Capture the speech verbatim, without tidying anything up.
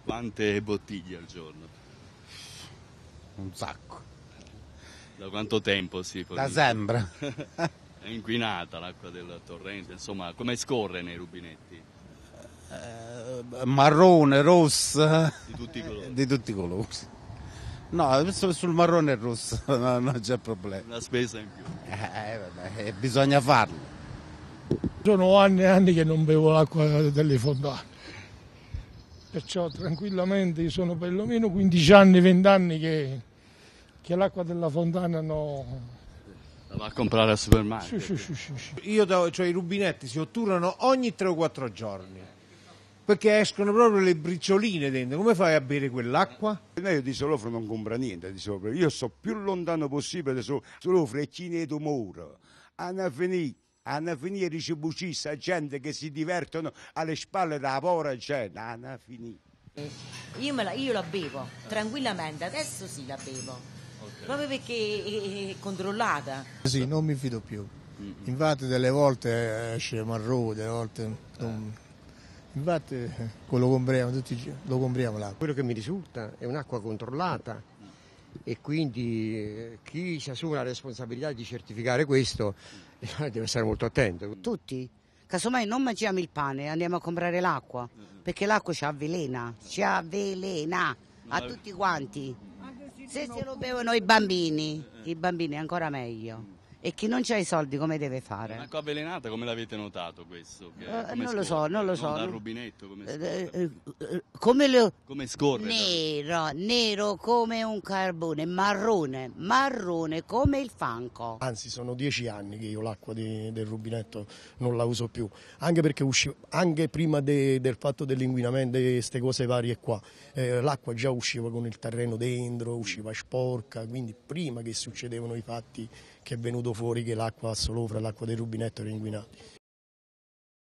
Quante bottiglie al giorno? Un sacco. Da quanto tempo si Da fornisce? sempre. È inquinata l'acqua del torrente, insomma, come scorre nei rubinetti? Eh, marrone, rossa, Di tutti i colori. di tutti i colori. No, sul sul marrone e rosso no, non c'è problema. Una spesa in più. Eh, vabbè, bisogna farlo. Sono anni e anni che non bevo l'acqua delle fontane, perciò tranquillamente sono perlomeno quindici anni, venti anni che, che l'acqua della fontana no. La va a comprare al supermarket. Sì, sì, sì, sì, sì. Io do, cioè i rubinetti si otturano ogni tre o quattro giorni, perché escono proprio le bricioline dentro. Come fai a bere quell'acqua? Io di Solofra non compro niente di sopra, io sto più lontano possibile da Solofra e Cineto Muro. Hanno finito, hanno finito di cibucista, gente che si divertono alle spalle della povera gente, hanno finito. Io, me la, io la bevo tranquillamente, adesso sì la bevo. Okay. Proprio perché è, è controllata. Sì, non mi fido più. Infatti delle volte esce marrone, delle volte non... Infatti lo compriamo tutti i giorni, lo compriamo l'acqua. Quello che mi risulta è un'acqua controllata e quindi chi si assume la responsabilità di certificare questo deve stare molto attento. Tutti, casomai non mangiamo il pane, andiamo a comprare l'acqua, perché l'acqua ci avvelena, ci avvelena a tutti quanti. Se se lo bevono i bambini, i bambini ancora meglio. E chi non ha i soldi come deve fare? Un'acqua avvelenata, come l'avete notato questo? Che, Eh, come non lo scorre? so, non lo so. Non dal rubinetto, come Eh, scorre? eh, eh, come lo... Come scorre? Nero, nero come un carbone, marrone, marrone come il fanco. Anzi, sono dieci anni che io l'acqua di- del rubinetto non la uso più, anche perché usciva, anche prima de- del fatto dell'inquinamento di queste cose varie qua, eh, l'acqua già usciva con il terreno dentro, usciva sporca, quindi prima che succedevano i fatti che è venuto fuori che l'acqua a Solofra, l'acqua del rubinetto era inquinata.